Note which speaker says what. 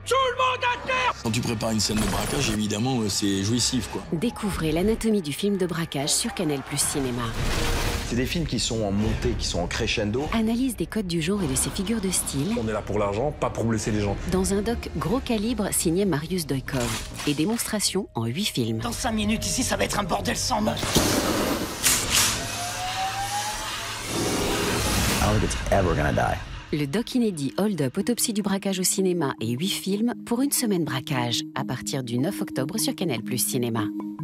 Speaker 1: Quand tu prépares une scène de braquage, évidemment, c'est jouissif, quoi.
Speaker 2: Découvrez l'anatomie du film de braquage sur Canal+ Cinéma.
Speaker 3: C'est des films qui sont en montée, qui sont en crescendo.
Speaker 2: Analyse des codes du genre et de ses figures de style.
Speaker 4: On est là pour l'argent, pas pour blesser les gens.
Speaker 2: Dans un doc gros calibre signé Marius Doikov. Et démonstration en 8 films.
Speaker 5: Dans 5 minutes ici, ça va être un bordel sans meurtre.
Speaker 3: I don't think it's ever gonna die.
Speaker 2: Le doc inédit Hold Up, autopsie du braquage au cinéma et 8 films pour une semaine braquage, à partir du 9 octobre sur Canal+ Cinéma.